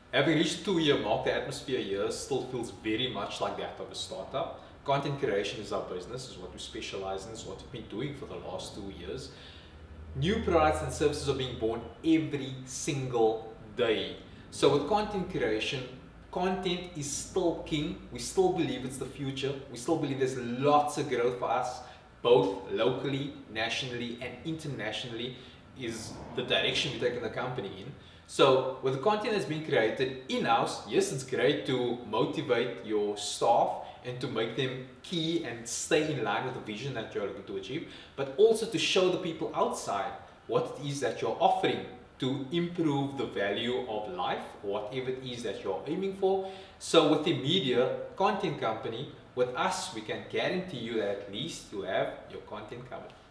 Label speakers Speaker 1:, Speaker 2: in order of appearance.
Speaker 1: Having reached the 2-year mark, the atmosphere here still feels very much like that of a startup. Content creation is our business, is what we specialize in, is what we've been doing for the last 2 years. New products and services are being born every single day. So with content creation, content is still king. We still believe it's the future. We still believe there's lots of growth for us, both locally, nationally, and internationally, is the direction we're taking the company in. So with the content that's being created in-house, yes, it's great to motivate your staff and to make them key and stay in line with the vision that you're looking to achieve, but also to show the people outside what it is that you're offering to improve the value of life, whatever it is that you're aiming for. So with IMMEDIA content company, with us, we can guarantee you that at least you have your content covered.